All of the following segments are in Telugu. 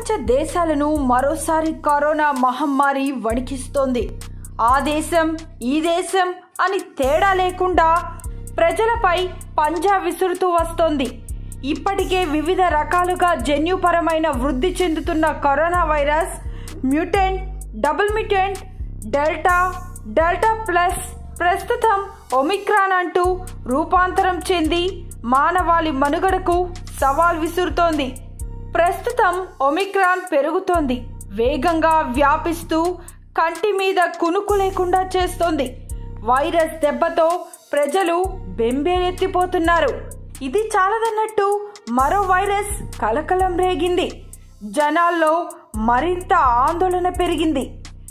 ప్రపంచ దేశాలను మరోసారి కరోనా మహమ్మారి వణికిస్తోంది. ఆ దేశం ఈ దేశం అని తేడా లేకుండా ప్రజలపై పంజా విసురుతూ వస్తోంది. ఇప్పటికే వివిధ రకాలుగా జన్యుపరమైన వృద్ధి చెందుతున్న corona virus mutant, double mutant, delta plus, ప్రస్తుతం ఒమిక్రాన్ అంటూ రూపాంతరం చెంది మానవాళి మనుగడకు సవాల్ విసురుతోంది. ప్రస్తుతం ఒమిక్రాన్ పెరుగుతోంది, వేగంగా వ్యాపిస్తూ కంటి మీద కునుకు లేకుండా చేస్తోంది. వైరస్ దెబ్బతో ప్రజలు బెంబేలెత్తిపోతున్నారు. ఇది చాలదన్నట్టు మరో వైరస్ కలకలం రేగింది. జనాల్లో మరింత ఆందోళన పెరిగింది.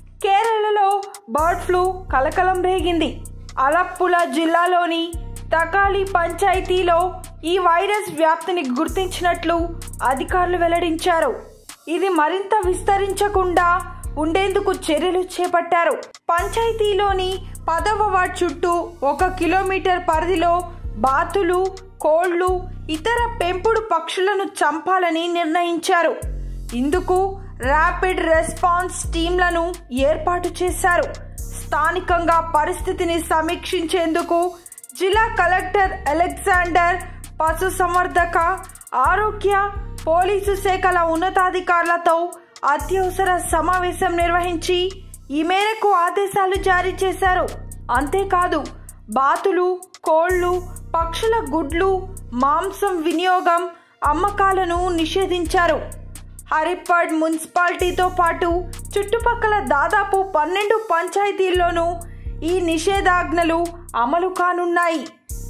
కేరళలో బర్డ్ ఫ్లూ కలకలం రేగింది. అలప్పుల జిల్లాలోని తకాలి పంచాయతీలో ఈ వైరస్ వ్యాప్తిని గుర్తించినట్లు అధికారులు వెల్లడించారు. ఇది మరింత విస్తరించకుండా ఉండేందుకు చర్యలు చేపట్టారు. పంచాయతీలోని 10వ వార్డు చుట్టూ 1 కిలోమీటర్ పరిధిలో బాతులు, కోళ్లు, ఇతర పెంపుడు పక్షులను చంపాలని నిర్ణయించారు. ఇందుకు ర్యాపిడ్ రెస్పాన్స్ టీంలను ఏర్పాటు చేశారు. స్థానికంగా పరిస్థితిని సమీక్షించేందుకు జిల్లా కలెక్టర్ అలెగ్జాండర్ పశుసంవర్ధక, ఆరోగ్య, పోలీసు శాఖల ఉన్నతాధికారులతో అత్యవసర సమావేశం నిర్వహించి ఈ మేరకు ఆదేశాలు జారీ చేశారు. అంతేకాదు బాతులు, కోళ్లు, పక్షుల గుడ్లు, మాంసం వినియోగం, అమ్మకాలను నిషేధించారు. హరిప్పడ్ మున్సిపాలిటీతో పాటు చుట్టుపక్కల దాదాపు 12 పంచాయతీల్లోనూ ఈ నిషేధాజ్ఞలు అమలు కానున్నాయి.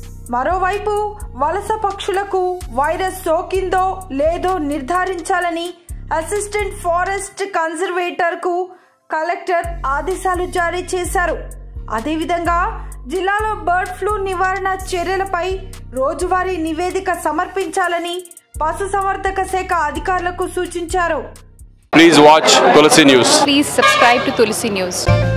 మరోవైపు వలస పక్షులకు వైరస్ సోకిందో లేదో నిర్ధారించాలని అసిస్టెంట్ ఫారెస్ట్ కన్జర్వేటర్కు కలెక్టర్ ఆదేశాలు జారీ చేశారు. అదేవిధంగా జిల్లాలో బర్డ్ ఫ్లూ నివారణ చర్యలపై రోజువారీ నివేదిక సమర్పించాలని పశుసంవర్ధక శాఖ అధికారులకు సూచించారు. Please watch Tulsi News. Please subscribe to Tulsi News.